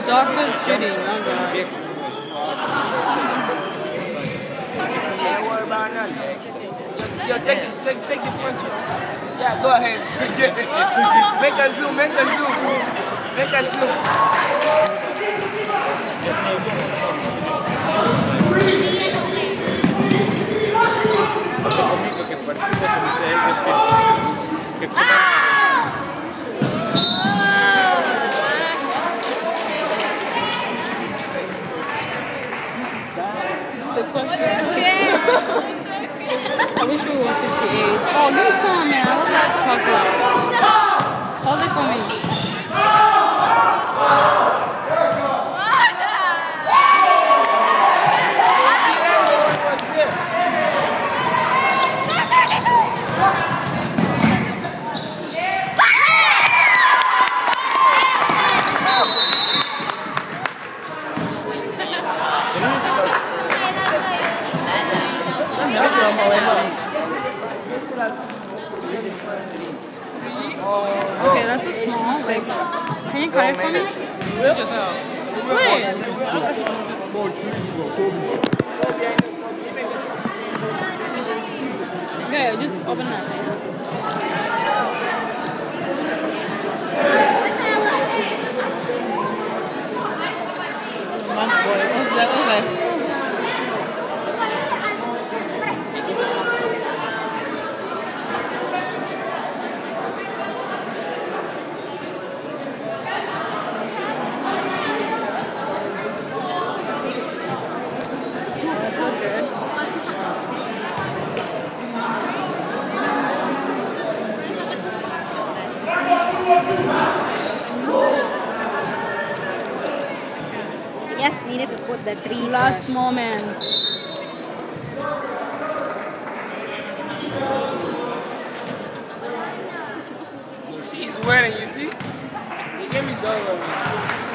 Doctor's Judy, oh god. Don't worry about nothing. Yo, take the punch. Yeah, go ahead. Make a zoom. Make a zoom. Pasa conmigo que partimos en mis ellos que se van. I wish we were 58. Oh, give me some, man. I love that chocolate. Hold it for me. Okay, that's a small. Like, can you cut it for me? Wait. Okay, just open that thing. What's that? Just needed to put the three Last moment. She's wearing, you see? He gave me some.